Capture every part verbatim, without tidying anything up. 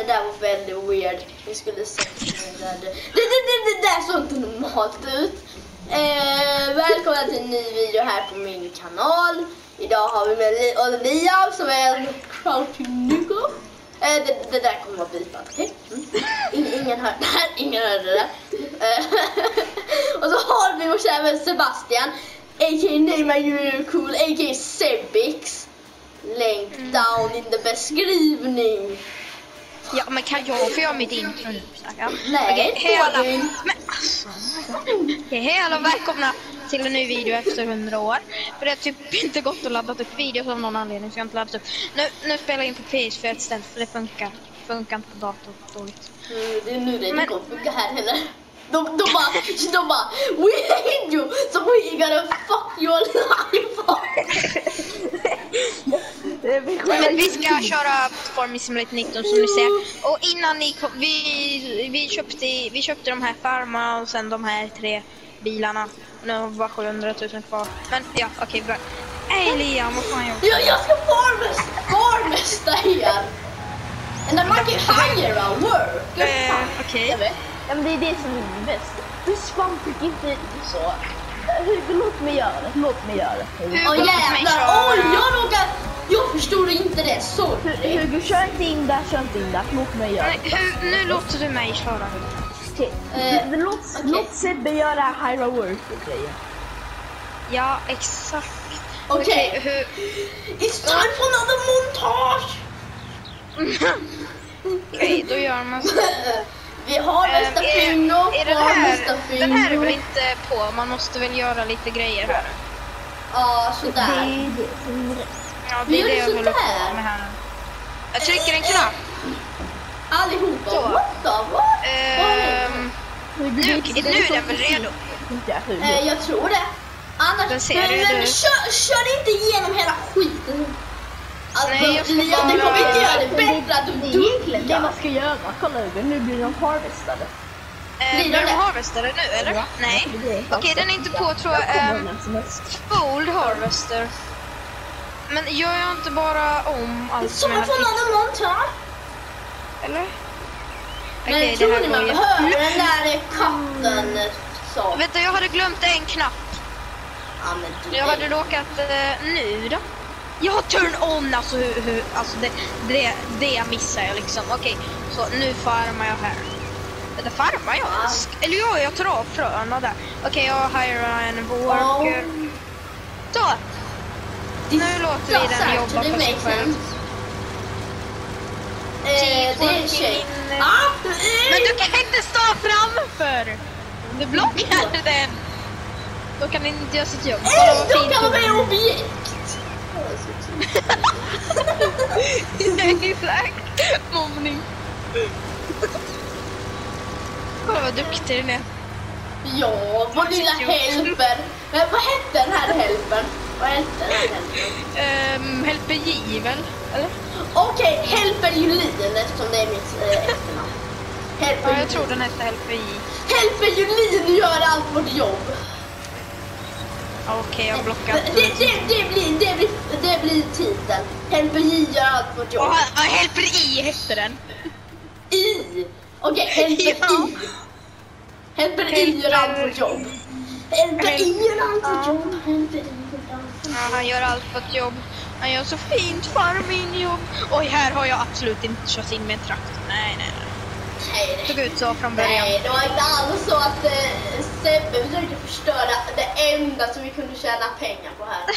där var väldigt weird. Vi skulle se det där. Det, det, det, det där såg inte normalt ut. Eh, välkomna till en ny video här på min kanal. Idag har vi med Liam som är en crouching Nico. Eh, det, det där kommer vara bitat, okej? Okay? Mm. Ingen hörde det här, ingen hörde det där. Eh, och så har vi vår kära Sebastian, a k a. Name You Cool, a k a. Sebix. Länk mm. down in the beskrivning. Ja, men kan jag få göra mitt intro nu? Ja. Nej, okej, okay, hela, men alltså, okej, hej och välkomna till en ny video efter hundra år. För det har typ inte gått att ladda upp videos av någon anledning, så jag har inte laddat upp. Nu, nu spelar jag in på P S fyra istället, för det funkar, funkar inte på datorn dåligt. Mm, det är nu det inte kommer funka här heller. De, de bara, de bara, we hate you, so we gotta fuck your life up. Men vi ska köra Farming Simulator nitton som ni ser. Och innan ni kom, vi, vi, köpte, vi köpte de här farmarna och sen de här tre bilarna. Nu var sjuhundratusen kvar. Men ja, okej, okay, bra. Hej Liam, vad fan jag Ja, jag ska farmest, farmesta här. And then man can hire a work. Eh, okej. Okay. Ja, men det är det som är bäst. Du svampar inte så. Låt mig göra det, låt mig göra det. Åh jävlar, oj jag råkar, jag förstod inte det, sorry. Hugo, kör inte in där, kör inte in där, låt mig göra det. Nej, nu låter du mig köra. Okay. Uh, låt, okay. låt Sebbe göra hire a work och grejer. Ja, exakt. Okej, okay. okay, it's time for another montage. Okej, okay, då gör man så. Vi har nästa film och är, är den, här, den här är väl inte på, man måste väl göra lite grejer här. Ja, sådär. Det är det som är rätt. Ja, det är det jag håller på med här. Jag trycker en knapp. Allihopa, så. What the what? Um, nu, nu är den väl redo? Uh, jag tror det. Annars, men, men kör, kör inte igenom hela skiten. Alltså, nej, jag ska bara... Det kommer inte göra det bättre att du dunklar. Det man ska göra, kolla över, nu blir de harvestade. Eh, blir de harvestade nu, eller? Ja. Nej. Okej, okay, den är inte på, tror jag. Um, Fold harvester. Men gör jag inte bara om allt som jag har fixat? Eller? Men okay, tror ni man behöver den där katten? Så. Vet du, jag hade glömt en knapp. Ja, men jag hade råkat uh, nu då. Jag har turn on, alltså, hur, hur, alltså det, det, det missar jag liksom. Okej, okay, så nu farmar jag här. Det farmar jag. Ja. Eller ja, jag tar av fröna där. Okej, okay, jag hirar en worker. Oh. Så. Nu låter vi den jobba på sig själv. Eh, det är tjej. Ah, men du kan inte stå framför. Du blockar den. Då kan den inte göra sitt jobb. Ej, då kan de vara objekt. Exakt. Mobbning. Kolla vad duktig den är. Ja, vår lilla helper. Men vad hette den här helpen? Vad hette den här helpen? Um, helper J väl? Eller? Okej, okay, helper Julin eftersom det är mitt äh, efternamn. Helper ja, jag tror den hette helper J. Helper Julin gör allt vårt jobb. Okej, okay, jag blockar. Det, det, det, blir, det, blir, det blir titeln. Helper J gör allt vårt jobb. Ja, helper I hette den. I. Okej, okay, helper ja. I. Helper I gör allt vårt jobb. Helper I gör allt vårt jobb. Helper I gör allt vårt jobb. Ja, han gör allt vårt jobb. Han gör så fint farming-jobb. Oj, här har jag absolut inte kört in med en traktor. Nej, nej, nej. Nej, det såg ut så från början. Nej, det var inte alls så att eh, Sebbe försökte förstöra det enda som vi kunde tjäna pengar på här.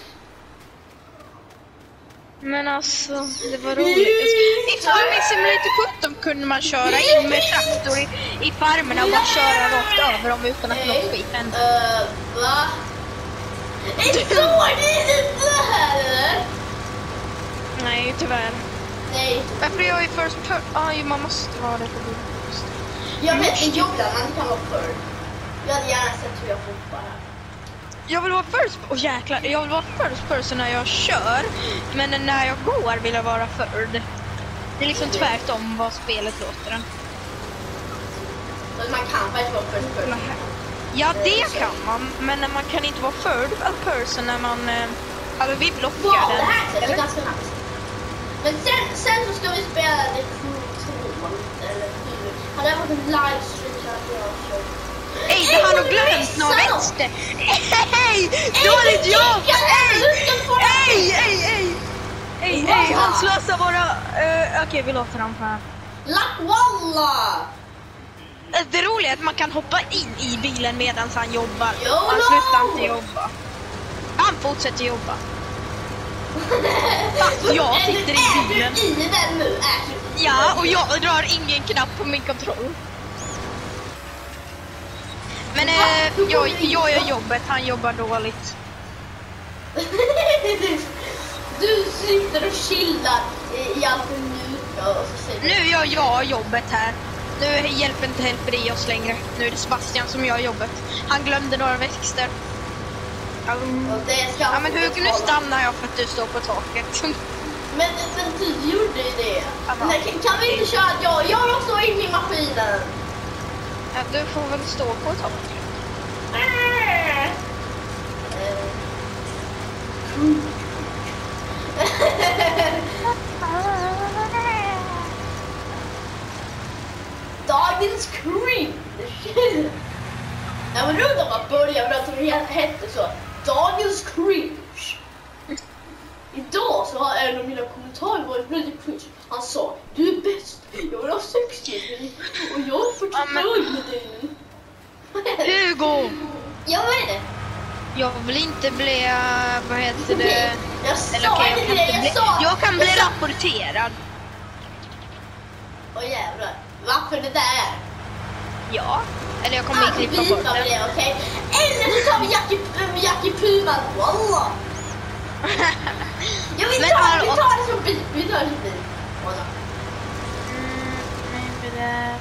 Men alltså, det var roligt. I Farming Simulator sjutton kunde man köra in med traktor i, i farmerna och bara köra rakt över dem utan att något skit hände. Uh, va? Är så det inte här, eller? Nej, tyvärr. Nej. Varför är jag i first person? Aj, man måste vara det på bild. Jag vet inte, Jolan, man kan vara förr. Jag hade gärna sett hur jag hoppar här. Jag vill vara first, oh, jäklar, jag vill vara first person när jag kör. Men när jag går vill jag vara third. Det är liksom tvärtom vad spelet låter den. Men man kan faktiskt vara first person. Ja, det kan man. Men man kan inte vara third person när man... Alltså vi blockar wow, den. Det här är ganska nice. Men sen, sen så ska vi spela lite två eller hur? Hade jag fått en livestream så hade jag kört. Ej, det har nog glömt något vänster. Hej! Dåligt jobb! Ej! Ej, ej! Ej, ej, han slösar våra... Uh, Okej, okay, vi låter honom här. Lakwalla! Det roliga är att man kan hoppa in i bilen medan han jobbar. Jo, han no! slutar inte jobba. Han fortsätter jobba. Fast jag sitter i bilen. Är du i den nu? Är du i Ja, och jag drar ingen knapp på min kontroll. Men eh, jag, jag gör jobbet, han jobbar dåligt. Du sitter och chillar i allt mjuka och så säger Nu gör jag jobbet här. Nu hjälper inte Helper i oss längre. Nu är det Sebastian som gör jobbet. Han glömde några växter. Um, och det ska ja, men hur, nu stannar jag för att du står på taket. Men, men du gjorde ju det. Aha. Men, kan, kan vi inte köra? Jag, jag vill också in i maskinen. Ja, du får väl stå på taket. Äh. Dagens cringe. Jag var runt om att börja med att det hette så. Dagens cringe. Idag så har en av mina kommentarer varit väldigt cringe. Han sa, du är bäst. Jag vill ha sex till dig. Och jag är fyrtiofyra med dig nu. Hugo! Jag vet det. Jag vill inte bli, vad heter det? Jag sa Eller, okay, inte jag, det, kan jag bli, sa. jag kan bli jag sa. rapporterad. Åh jävlar, varför det där? Ja, eller jag kommer Ah, inte klippa vi bort tar det. det, okej? Eller så tar vi Jackie, äh, Jackie Puman, wallah. Ja, vi Men tar, hallå. vi tar det som bit, vi tar det som bit. Wallah. Mm,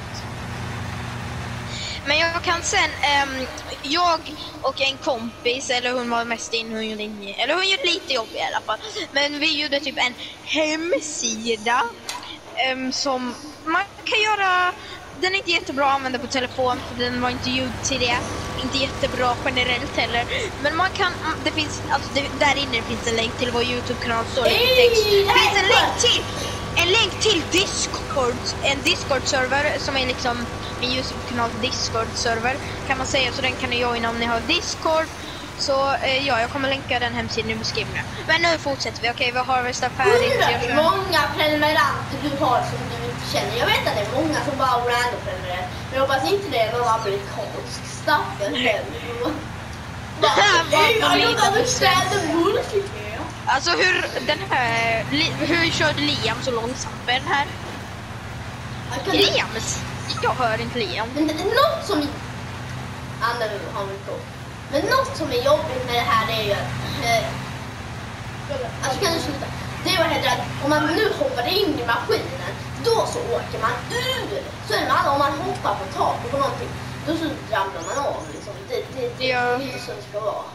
men jag kan sen, um, jag och en kompis, eller hon var mest in, hon gjorde in, eller hon gjorde lite jobb i alla fall. Men vi gjorde typ en hemsida um, som man kan göra. Den är inte jättebra att använda på telefon, för den var inte gjord till det. Inte jättebra generellt heller. Men man kan, det finns, alltså det, där inne finns en länk till vår YouTube-kanal, står lite text. Det finns en länk till, en länk till Discord, en Discord-server som är liksom min YouTube-kanal Discord-server kan man säga, så den kan ni joina om ni har Discord. Så eh, ja, jag kommer länka den hemsidan i beskrivningen. Men nu fortsätter vi, okej, vi har harvestat färdigt. Undrar hur många prenumeranter du har som du inte känner. Jag vet att det är många som bara random prenumererar. Men jag hoppas inte det är någon amerikansk stackare. Alltså hur den här, hur körde Liam så långsamt med den här? Liam, jag hör inte Liam. Men något som Anna har vi på. Men något som är jobbigt med det här är ju att eh, alltså kan du sluta? Det var helt rätt. Om man nu hoppar in i maskinen, då så åker man ur. Så är det med alla, om man hoppar på taket på någonting, då så ramlar man av liksom. Det, det, det ja. är inte så det ska vara.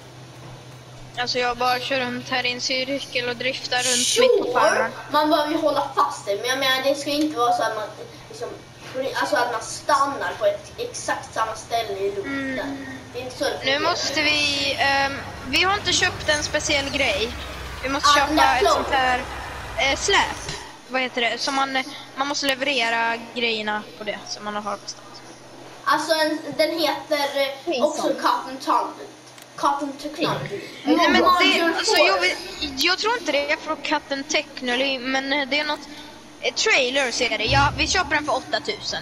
Alltså jag bara kör runt här i en cirkel och driftar runt Sure. mitt på farmen. Man behöver ju hålla fast det, men jag menar det ska inte vara så att man liksom, alltså att man stannar på ett exakt samma ställe i luften. Mm. Det är inte så det Nu fungerar. måste vi, um, vi har inte köpt en speciell grej. Vi måste Ah, köpa ett plåt. sånt här eh, släp. Vad heter det? Så man, man måste leverera grejerna på det som man har harvestat. Alltså en, den heter eh, Finns också sån. Cotton Technology. Cotton Technology. Nej, men det, Module alltså, four. jag, vet, jag tror inte det är från Cotton Technology, men det är något eh, trailer ser det. Ja, vi köper den för åtta tusen.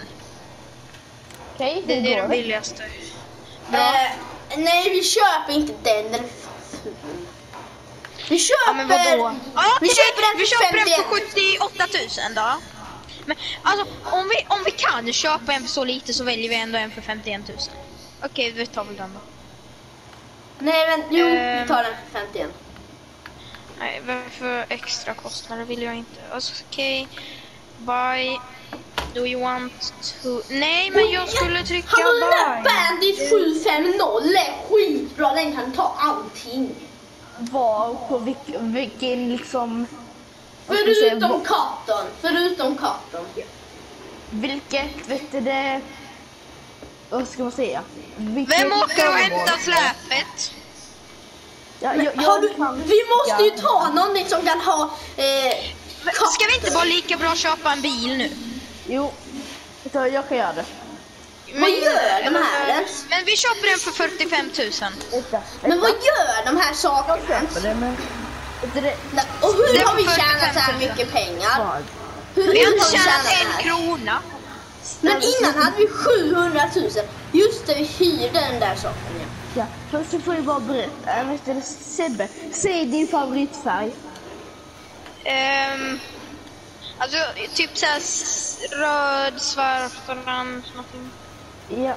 Okej, Det hur är går den det? billigaste. Eh, nej, vi köper inte den. Den är fan ful. Vi köper... Ja, men vadå? Ja, vi okej, köper den för vi köper den för femtioett. sjuttioåtta tusen då. Men alltså, om vi, om vi kan köpa en för så lite så väljer vi ändå en för femtioett tusen. Okej, vi tar väl den då. Nej, men jo, Ehm. vi tar den för femtioett. Nej, varför extra kostnader vill jag inte. Alltså, okej. Buy. Do you want to... Nej, men jag skulle trycka Hallå, den där buy. Bandit sju fem noll är skitbra. Den kan ta allting. Var på vilken, vilken liksom... vad ska jag säga, Förutom vad- Cotton. Förutom Cotton. Vilket, vet du det... Vad ska man säga? Vilket Vem åker och föremål? hämtar släpet? Ja, jag, jag Har du, kan- vi måste ju ja. ta någon som kan ha... Eh, Men ska vi inte bara lika bra köpa en bil nu? Jo, så jag kan göra det. Vad gör de här? Men vi köper den för fyrtiofem tusen. Vänta, Men vad vänta. gör de här sakerna? Jag köper det, men... Vet du det? Nej, och hur Det har vi var tjänat så här fyrtiofem tusen. mycket pengar? Vad? Hur, Vi hur har har inte vi tjänat tjänat det en här? krona. Men innan hade vi sjuhundratusen. Just det, vi hyrde den där saken. Ja. Ja, först så får jag bara berätta. Äh, vet du, Sebbe, säg din favoritfärg. Ehm, alltså typ såhär s- röd, svart, orange, någonting. Ja.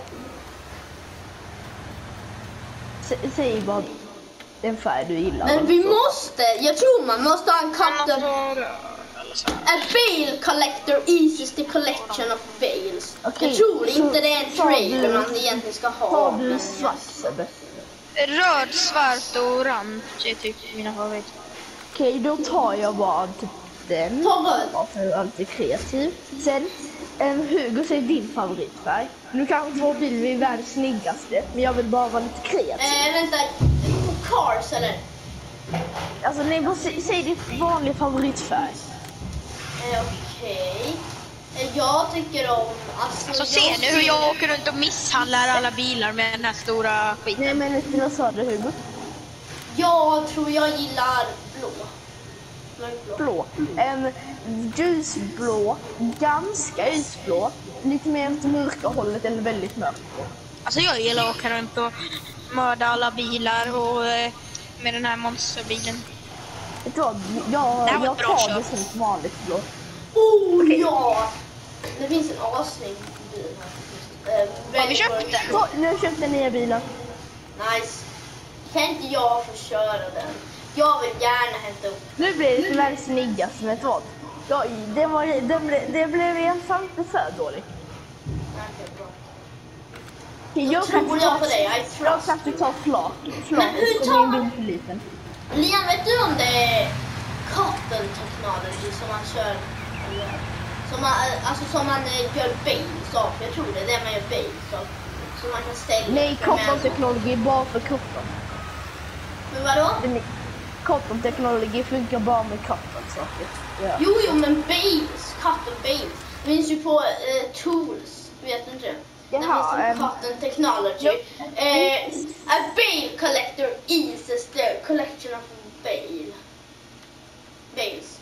Sä, säg bara den färg du gillar. Men vi måste, jag tror man måste ha en Kan man custom... få röd eller så? A bale collector eases the collection of bales. Okej, Jag tror så inte det är en tar trade du- man egentligen ska ha. Tar du men- svart, Sebbe? Röd, svart och orange är typ mina favoriter. Okej, då tar jag bara typ den. Ta röd. Ja, för jag är lite kreativ. Sen, um, Hugo, säg din favoritfärg. Nu kanske vår bil är världens snyggaste, men jag vill bara vara lite kreativ. Eh, vänta, på cars eller? Alltså, nej, bara sä, säg din vanliga favoritfärg. Eh, Okej. Eh, jag tycker om... Alltså, Så jag ser ni hur jag åker runt och misshandlar alla bilar med den här stora skiten. Nej, men vad sa du, Hugo? Jag tror jag gillar blå. Mörkblå. Blå. Um, ljusblå, ganska ljusblå, lite mer åt mörka hållet eller väldigt mörkt. Alltså jag gillar att åka runt och mörda alla bilar och eh, med den här monsterbilen. Vet du vad? Jag, Det här var jag ett bra tar köp. det som ett vanligt blå. Oh ja! Det finns en assnygg bil här. Eh, Har vi väldigt köpt mörk. den? Så, nu har jag köpt den nya bilen. Nice. Kan inte jag få köra den? Jag vill gärna hämta upp. Nu blir det inte världens snyggaste, vet du vad? Ja, det, var, det, blev, det blev ensam för dåligt. Okej, bra. Jag Då tror jag på dig, I Jag trust kan inte ta flak. Men Flak, hur och tar min man- bil för liten. Liam, vet du om det är cotton technology som man kör? Eller, som man, alltså som man eh, gör bales av? Jag tror det är det man gör bales av. Som man kan ställa. Nej, för män. cotton-teknologi är bara för cotton. Men vadå? Den är- Cotton-teknologi funkar bara med cotton-saker. Ja. Jo, jo, men bales, cotton bales. Det finns ju på eh, tools, vet du inte det? Det Jaha, finns en ehm, cotton technology. jo. Eh, a bale collector eases the collection of bale. Bales.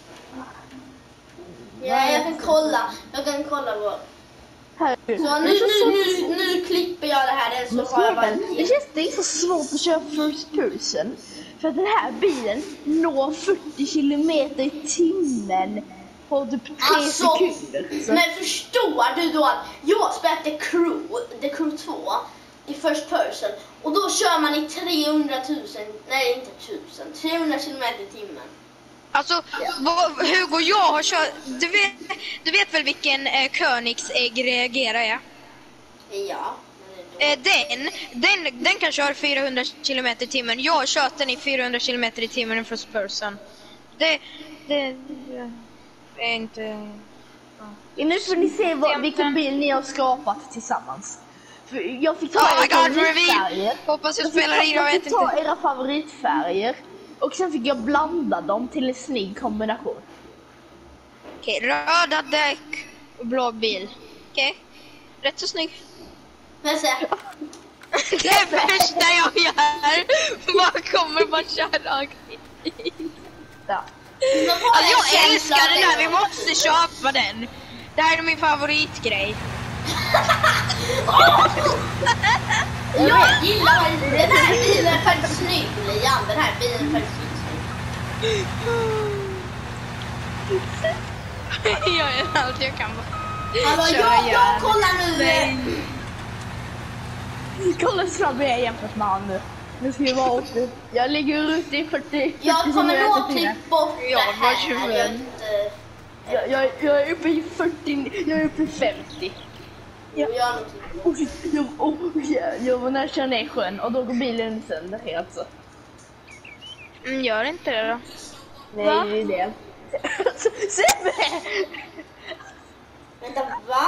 Ja, jag kan kolla. Jag kan kolla vad. Här. Så nu, nu, nu, nu klipper jag det här. Eller så har jag bara Det känns det är så svårt att köra first person. För att den här bilen når fyrtio kilometer i timmen på typ tre Alltså, sekunder. Så. men förstår du då att jag spelat The Crew, The Crew två i first person och då kör man i trehundratusen, nej inte tusen, trehundra kilometer i timmen. Alltså, vad, Hugo, jag har kört... Du vet, du vet väl vilken eh, Koenigsegg reagerar är? Ja. Men det är Eh, den, den, den kan köra fyrahundra kilometer i timmen. Jag har kört den i fyrahundra kilometer i timmen i first person. Det, det, det är inte... Ja, nu får ni se vad, vilken bil ni har skapat tillsammans. För jag fick ta Oh my era god, reveal! favoritfärger. Hoppas jag Jag fick, spelar in, jag jag vet fick ta inte. era favoritfärger. Och sen fick jag blanda dem till en snygg kombination. Okej, röda däck och blå bil. Okej, rätt så snygg. Men se, Det är det första jag gör. Man kommer bara köra. Ja. men vad är Alltså jag känslan älskar den här, vi där? måste köpa den. Det här är min favoritgrej. Jag gillar den. Den här bilen är faktiskt snygg, Liam. Den här bilen är faktiskt snygg. Jag gör allt jag kan. Alltså, Kör jag, jag gärna. kollar nu. Nej. Kolla hur snabb jag är jämfört med han nu. Nu ska jag vara åttio. Jag ligger ute i fyrtio. Jag kommer kilometer nog i timmen. klippa bort Ja, det vad här. tjuven. Jag, är inte, Jag, jag, jag är uppe i fyrtio, jag är uppe i femtio. Ja. jag gör någonting. Oj, jag, oh, jag, jag var nära att köra ner i sjön och då går bilen sönder helt så. Mm, gör inte det då. Nej, Va? det är det. Sebbe! Vänta, va?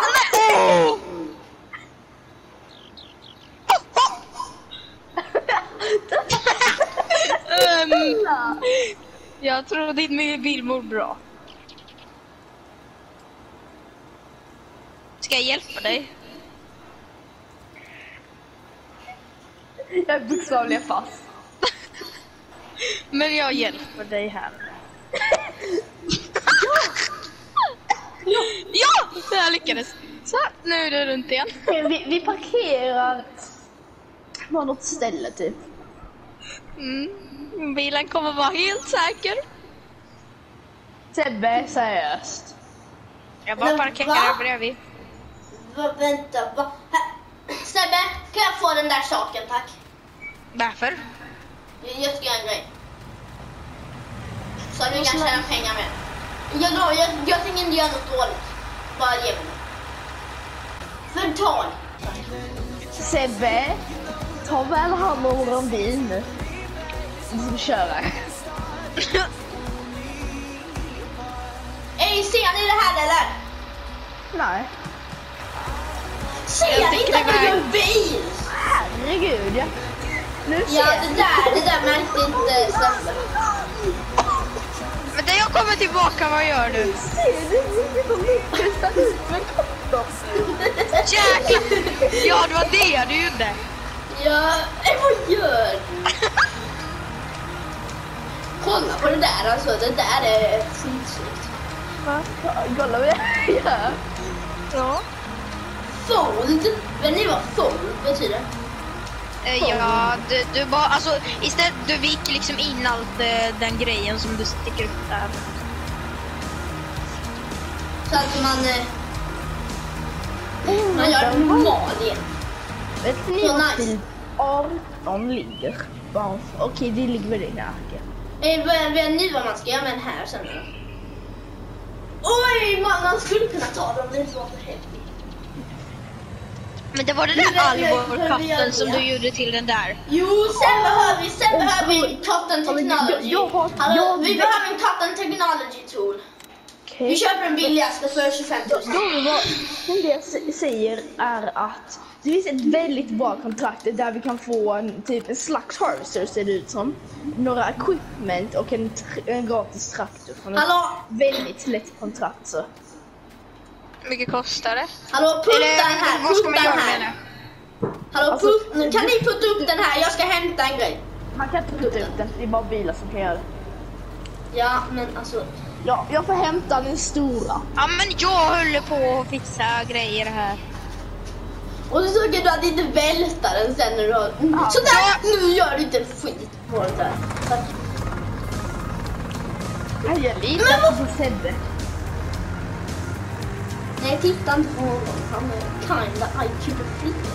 um, jag tror din bil mår bra. Ska jag hjälpa dig? Jag är bokstavligen fast. Men jag hjälper dig här. Ja! Ja! Jag lyckades. Så, nu är det runt igen. Vi, vi parkerar på något ställe typ. Mm. Bilen kommer vara helt säker. Sebbe, seriöst. Jag bara Men parkerar va? bredvid. Va, vänta, va? Här. Sebbe, kan jag få den där saken, tack? Varför? Jag ska göra en grej. Så du kan tjäna pengar med. Jag, jag, jag, jag tänker inte göra något dåligt. Bara ge mig det. Förtal. Sebbe, ta väl hand om våran bil nu. Vi ska köra. Ey, ser ni det här eller? Nej. Ser Jag ni tycker inte att det det var- är en bil? Herregud, ja. Nu ser Ja, det där, det där märkte inte Sebbe. Men när jag kommer tillbaka, vad gör du? Ser du hur de lyckas ut med koppar? Jäklar! Ja, det var det du gjorde. Ja, ey, vad gör du? Kolla på det där alltså, det där är skitsnyggt. Va? Kolla vad jag gör. Ja. Fold, vet ni vad fold betyder? Eh, Ja, du, du bara, alltså istället du viker liksom in allt eh, den grejen som du sticker upp där. Så att man, eh, man gör en mal igen. Vet ni Så vad nice. typ arton ligger? Bara- Okej, det ligger väl i närke. Eh, vad- Vet ni vad man ska göra med den här sen? Oj, man, man skulle kunna ta dem, det är så för häftigt. Men det var den Men där jag- jag- jag- Alvor-katten som jag- du gjorde till den där. Jo, sen behöver vi, sen behöver vi Cotton Technology. jag har- Hallå, jag- vi behöver en Cotton Technology tool. Okej. Vi köper den billigaste för tjugofem tusen. Då, vad, men det jag s- säger är att det finns ett väldigt bra kontrakt där vi kan få en, typ en slags harvester ser det ut som. Några equipment och en, tr- en gratis traktor från ett Hallå, väldigt lätt kontrakt så. Hur mycket kostar det? hallå, putta den här, vad ska putta man göra den med här. det? Hallå, Alltså, put, kan ni putta upp den här? Jag ska hämta en grej. Man kan inte putta ut den, det är bara bilar som kan göra det. Ja, men alltså, Ja, jag får hämta den stora. Ja, men jag håller på att fixa grejer här. och så såg du att inte välta den sen när du har... Ja. Sådär, nu gör du inte en skit på det där. Tack. Jag litar Men vad- inte på Sebbe. Nej, titta inte på honom. Han är kinda I Q-befriad.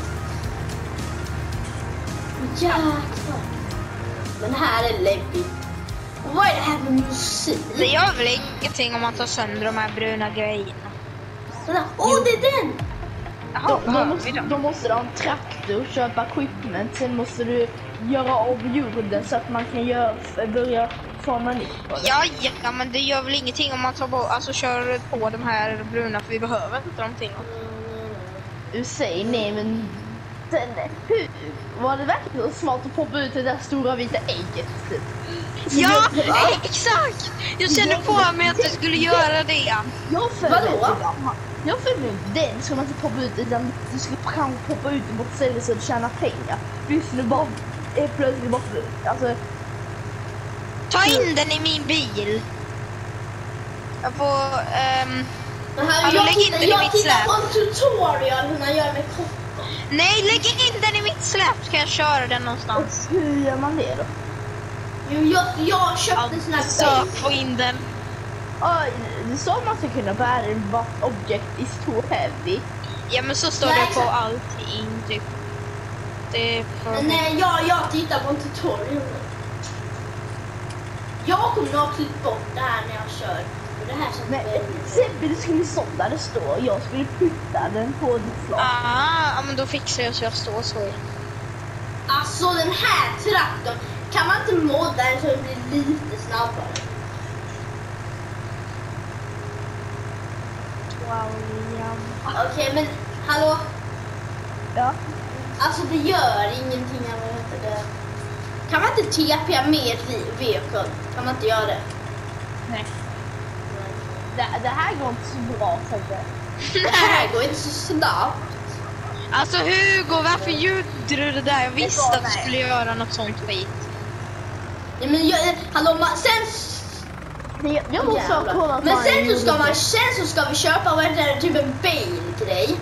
Jäklar. Men här är läbbigt. Och vad är det här med musik? Det gör väl ingenting om man tar sönder de här bruna grejerna. Sådär. Åh, det är den! Jaha, Då, då, hör vi måste, dem? då måste du ha en traktor, köpa equipment, sen måste du göra av jorden så att man kan göra, börja forma nytt på det. Ja, ja, men det gör väl ingenting om man tar bort, alltså kör på de här bruna, för vi behöver inte någonting. Du säger nej, men den, hur, var det verkligen smart att poppa ut det där stora vita ägget? Typ? Ja, exakt! Jag kände på mig att du skulle göra det. Jag följer Vadå? inte den. Jag följer inte den, ska man inte poppa ut utan du skulle kanske poppa ut den på ett ställe så att du tjänar pengar. Just nu bara är plötsligt bara, alltså, Ta in den i min bil. Jag får, ehm... Men här, Hallå, jag lägg in tittar, den i jag mitt tittar släp. på en tutorial hur man gör med koppar. nej, lägg in den i mitt släp, så kan jag köra den någonstans. hur gör man det då? Jo, jag, jag köpte en sån här Sök base. på in den. Oj, du sa att man ska kunna bära en but object is too heavy. Ja, men så står Nej, det på exakt. allting, typ. Det är för... Men nej, jag, jag tittar på en tutorial. Jag kommer nog klippa bort det här när jag kör. Och det här känns Men väldigt... Sebbe, det skulle stå där det står. Jag skulle putta den på ditt flak. Ah, ja, men då fixar jag så jag står så. Alltså den här traktorn, kan man inte modda den så den blir lite snabbare? Wow, ja. Okej, men hallå? Ja. Alltså det gör ingenting, jag vet inte det. Kan man inte T P med vehicle? Kan man inte göra det? Nej. Det, det här går inte så bra, Sebbe. Det här går inte så snabbt. Alltså Hugo, varför gjorde du det där? Jag visste att du skulle göra något sånt skit. Ja, men jag, hallå, man, sen... Jag, jag måste Jävlar. kolla. Men sen så ska man, sen så ska vi köpa vad heter det, typ en bil till dig.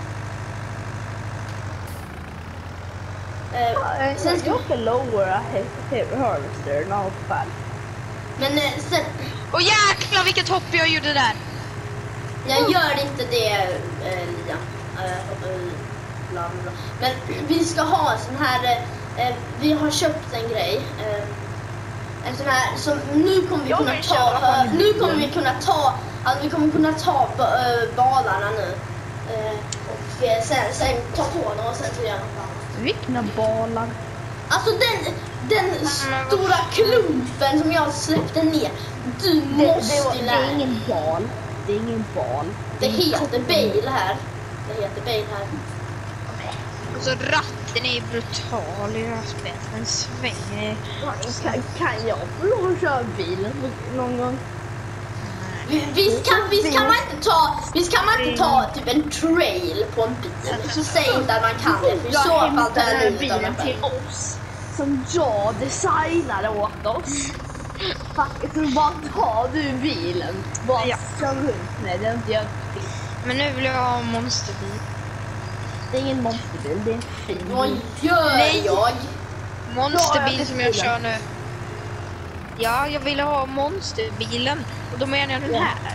Uh, sen ska jag ska lowera harvester i alla fall. Men eh, sen... Åh jäklar vilket hopp jag gjorde där. Jag gör inte det, eh, Lia. Eh, bla, bla, bla. Men vi ska ha en sån här... Eh, vi har köpt en grej. Eh, en sån här... Så nu kommer vi Jag kunna vill ta... köra Eh, nu kommer vi kunna ta... Alltså vi kommer kunna ta uh, balarna nu. Eh, och eh, sen, sen ta på dem och sen så göra något annat. Vilka balar? Alltså den, den stora klumpen som jag släppte ner. Du Det, måste det, var, ju det lära är ingen bal. Det är ingen bal. Det heter bil här. Det heter bil här. Alltså ratten är brutal i det här spelet. Den svänger. Kan, kan jag få lov att köra bilen någon gång? Visst kan, visst kan man inte ta, visst kan man inte ta typ en trail på en bil. Så säg inte att man kan det, för i så fall tar jag livet av mig bilen själv. till oss som jag designade åt oss. Faktiskt, så bara tar du bilen. Bara Ja. kör runt med den. Jag Men nu vill jag ha en monsterbil. Det är ingen monsterbil, det är en fin Vad bil. gör Nej. jag? Monsterbil som jag kör nu. Ja, jag ville ha monsterbilen. Och då menar jag den Ja. här.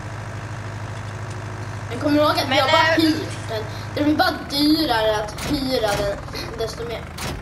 Men kommer du ihåg att vi Men, har bara äh, hyrt den? Det blir bara dyrare att hyra den, desto mer.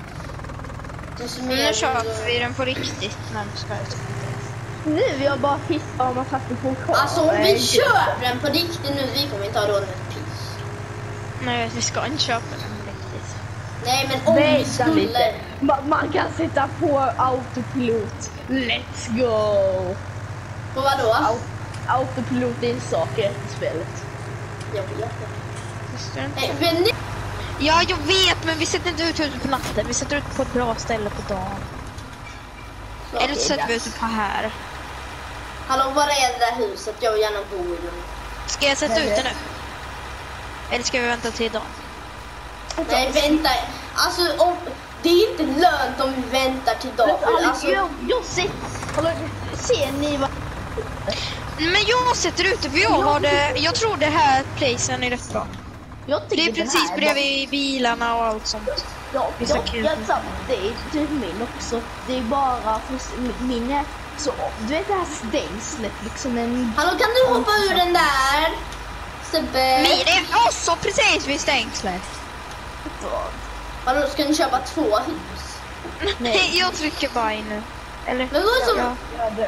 Desto Men mer nu köper vi den på riktigt. Men ska jag Nu vi har bara hittat om man satt på kvar. Alltså om vi köper den på riktigt nu, vi kommer inte ha råd med ett piss. Nej, vi ska inte köpa den på riktigt. Nej men om vi Vänta skulle... lite. Man, man kan sätta på autopilot. Let's go! På vadå? Au, autopilot är en sak i det här spelet. Jag vet inte. Visste du inte? Nej, men ni... Ja, jag vet, men vi sätter inte ut huset på natten. Vi sätter ut på ett bra ställe på dagen. Eller så sätter vi ut det på här. Hallå, var är det där huset? Jag vill gärna bo i den. Ska jag sätta ut det nu? Eller ska vi vänta till dagen? Nej, vänta. Alltså, om... det är inte lönt om vi väntar till dagen. Alex, Alltså, jag, jag ser... Hallå, ser ni vad... Men jag sätter ut det, för jag har det. Jag tror det här placen är rätt bra. Jag Det tycker är den precis här bredvid bilarna och allt sånt. Ja, Det är så jag, kul. jag, jag, det är typ min också. Det är bara för min är så, du vet det här stängslet liksom en... hallå, kan du hoppa ur den där? Sebbe. Min är också precis vid stängslet. Hallå, ska ni köpa två hus? Nej, jag trycker bara in nu. Eller? Men vad som... Ja. Ja, det,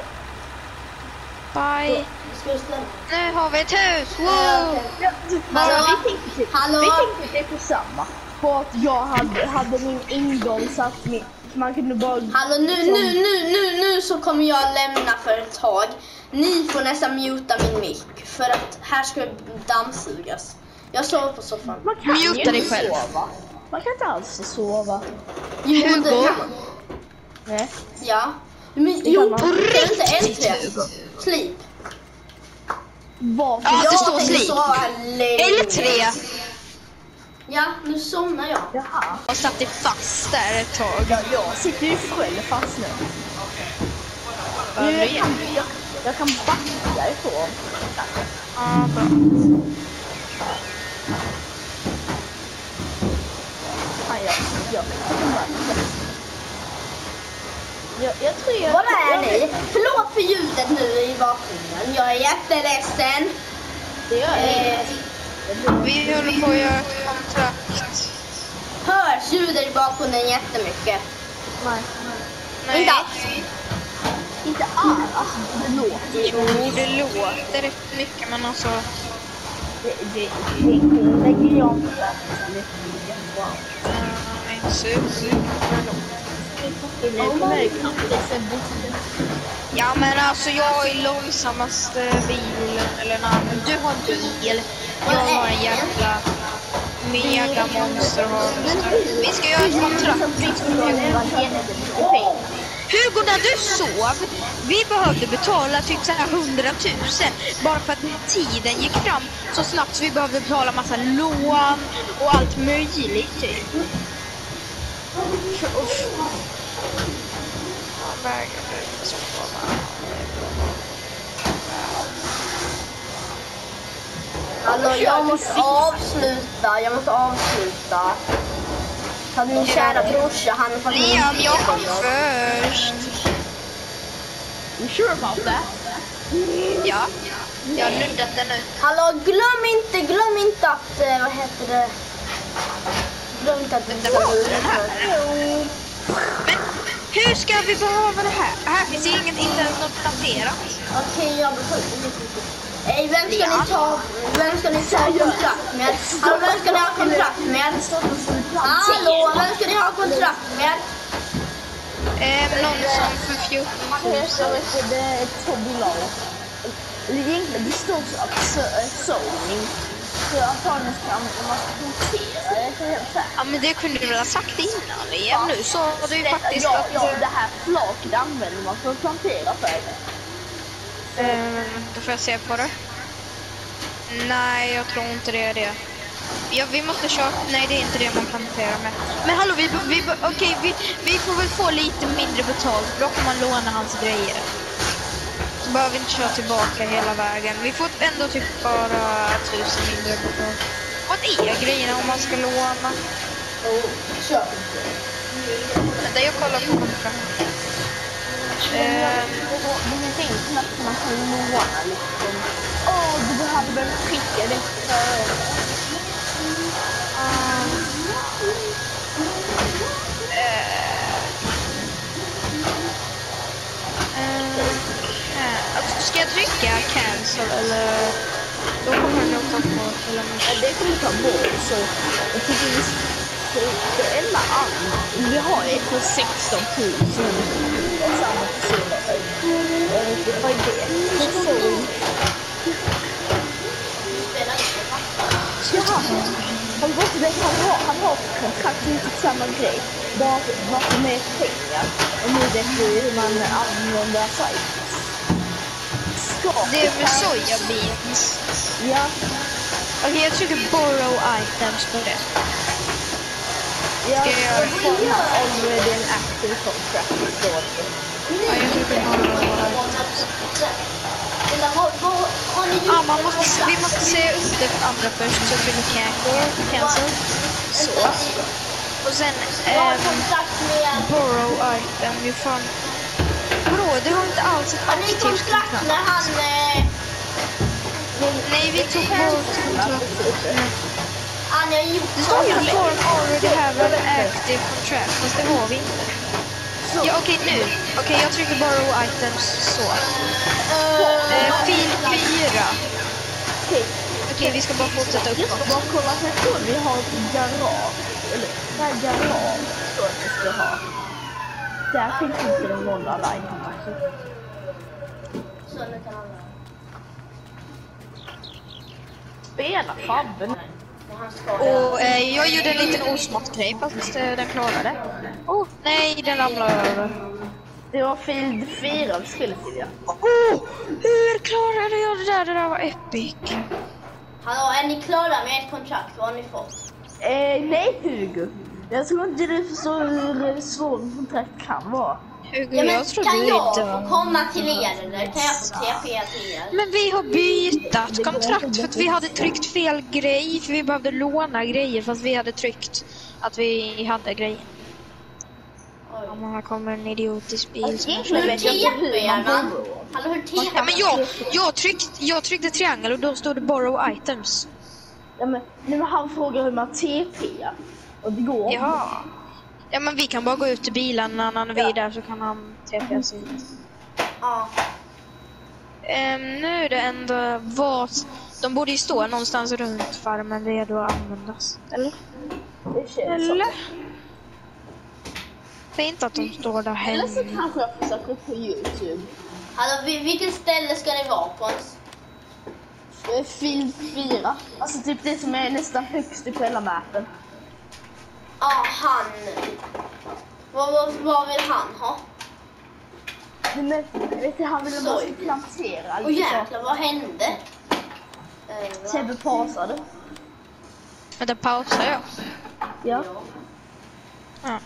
Bye. Ska du ställa? Nu har vi ett hus. Eh, Wow. okej. ja, du, Hallå? vi tänkte typ, Hallå? vi tänkte det på samma. På att jag hade, hade min ingång så att min, man kunde bara... Hallå, nu, nu, nu, nu, nu så kommer jag lämna för ett tag. Ni får nästan muta min mick för att här ska det dammsugas. Jag sover på soffan. Man kan ju Muta dig inte själv. sova. Man kan inte alls sova. Jo, Hugo? det kan man. Nej. Ja. Men, Det jo, kan man. på riktigt en riktigt, tre. Hugo. Sleep. Varför? Ja, det Jag står tänker sleep. sova länge. Eller tre. Ja, nu somnar jag. Jaha. Jag satt fast där ett tag. Ja, jag sitter ju själv fast nu. Vad Nu, du jag, gör? kan, jag, jag kan backa därifrån. Ja, bra. Fan, jag, jag, jag kan backa. Jag, jag tror jag... Var är jag, ni? Förlåt för ljudet nu i bakgrunden. Jag är jätteledsen. Det gör jag Eh, inte. Vi håller på att göra ett kontrakt. hörs ljudet i bakgrunden jättemycket? Nej. Nej. Inte alls. Inte alls. Alltså, det låter. Jo, det låter rätt mycket, men alltså... Det, det, det, det lägger jag inte där. Uh, inte super. Ja, men alltså jag är långsammaste bilen, eller nej, men du har en bil. Jag har en jävla mega monster. Vi ska göra ett kontrakt. Hugo, när du sov, vi behövde betala typ så här hundratusen bara för att tiden gick fram så snabbt så vi behövde betala massa lån och allt möjligt typ. Hallå, jag måste avsluta, jag måste avsluta. För att min kära brorsa, han är faktiskt... Liam, jag kom först. You sure about that? Ja, jag har nuddat den nu. Hallå, glöm inte, glöm inte att, eh, vad heter det? Glöm inte att Det var den här. Men hur ska vi behöva det här? Här finns inget, inte ens något planerat. Okej, jag behöver lite. Ej, vem ska ni ta, vem ska ni ta kontrakt med? Hallå, vem ska ni ha kontrakt med? Hallå, vem ska ni ha kontrakt med? Eh, någon som för fjorton tusen. Det är två bolag. Egentligen det står så att sågning. Så antagligen ska man notera det. Det är helt säkert. Ja, men det kunde du väl ha sagt innan igen nu. Så var det ju faktiskt ja, att... ja, det här flaket använder man för att plantera för det. Eh, då får jag se på det. Nej, jag tror inte det är det. Ja, vi måste köpa... Nej, det är inte det man planterar med. Men hallå, vi, vi, okej, vi, vi får väl få lite mindre betalt. Då kan man låna hans grejer. Så behöver vi inte köra tillbaka hela vägen. Vi får ändå typ bara tusen mindre betalt. Vad är grejerna om man ska låna? Kör. Vänta, jag kollar på kontrakt. Det är inte något som man kan låna liksom. Åh, du behöver väl skicka det för... Alltså, ska jag trycka cancel eller då kommer det nog ta bort eller Ja, det kommer ta bort så jag tycker vi ska ändra allt. Vi har ett för sexton tusen samma personer. Vad är det? Det är så... Jaha, han går till det, han har, han har ett kontrakt inte samma grej. Bara varför med pengar. Och nu vet vi hur man använder sajten. Det är med sojabeans. Ja. Okej, okay, jag trycker borrow items på det. Ja, ska jag göra det? Vi har already an active contract. Ja, jag trycker borrow items. Ja, man måste, vi måste se upp det andra först så vi kan cancel. Så. Och sen ähm, borrow item. Vi får... Bro, det har inte alls ett aktivt kontrakt. När han... Eh, Nej, vi tog bort kontraktet. han är ju... Det står ju form already have an active contract, fast det har vi inte. Ja, okej, okay, nu. Okej, okay, jag trycker borrow items så. Uh, fil fyra. Okej, okay, vi ska bara fortsätta upp. Jag ska bara kolla att jag tror vi har ett garage. Eller, det här garage står att vi ska ha. Där finns inte någon av itemna. Spela Fabben. Och eh, jag gjorde en liten osmart grej fast eh, den klarade. Oh, nej, den ramlade över. Det var Field fyra spelet till jag. Oh, hur klarade jag det där? Det där var epic. Hallå, är ni klara med ett kontrakt? Vad har ni fått? Eh, nej, Hugo. Jag tror inte du förstår hur svårt kontrakt kan vara. Hugo, Ja, men jag tror kan du jag inte... få komma till er eller kan jag få T P till er? Men vi har bytt kontrakt för att vi hade tryckt fel grej. För vi behövde låna grejer fast vi hade tryckt att vi hade grejer. Om man kommer en idiotisk bil som Hur T P är man? Hallå, hur T P? Ja, men jag, jag, tryckt, jag tryckte triangel och då stod det borrow items. Ja, men nu han frågar hur man T P. Och det går. Jaha. Ja, men vi kan bara gå ut till bilen när han är vidare så kan han T P sig. Ja. Um, nu är det ändå vad... De borde ju stå någonstans runt farmen redo att användas. Eller? Det känns Eller? så. Det är inte att de står där hemma. Eller så kanske jag försöker på YouTube. Hallå, vilken ställe ska ni vara på? Field fyra. Alltså typ det som är nästan högst på hela mappen. Ja, han. Vad, vad, vad vill han ha? Men vet du, han ville bara plantera. Åh jäklar, vad hände? Eh, va? Sebbe pausade. Vänta, pausar jag? Ja. Ja.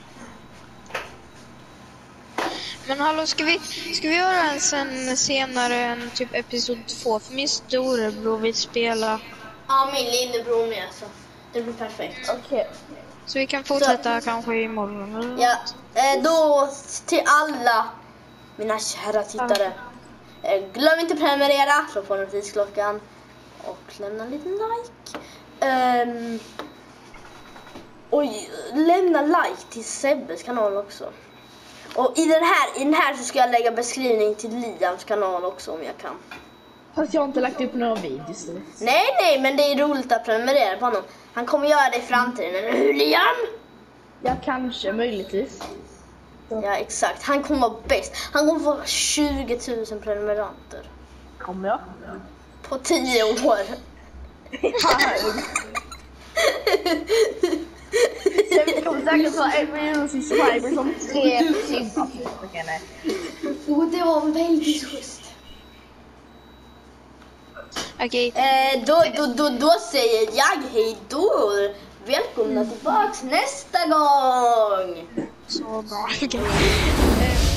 Men hallå, ska vi, ska vi göra en sen senare en typ episod två? För min storebror vill spela. Ja, min lillebror med så. Det blir perfekt. Okej. Okay. Så vi kan fortsätta så, kanske imorgon. Eller? Ja, eh, då till alla mina kära tittare. Eh, glöm inte prenumerera, slå på notisklockan och lämna en liten like. Um, och lämna like till Sebbes kanal också. Och i den här, i den här så ska jag lägga beskrivning till Liams kanal också om jag kan. Fast jag har inte lagt upp några videos nu. Nej, nej, men det är roligt att prenumerera på honom. Han kommer göra det i framtiden, eller hur Liam? Ja, kanske, möjligtvis. Så. Ja, exakt. Han kommer vara bäst. Han kommer få tjugo tusen prenumeranter. Kommer jag? På tio år. Sen kommer säkert vara en miljon subscribers om tre timmar. Och det var väldigt schysst. Okej. Eh, då, då, då, då säger jag hej då. Välkomna tillbaks nästa gång. Så bra. Okay.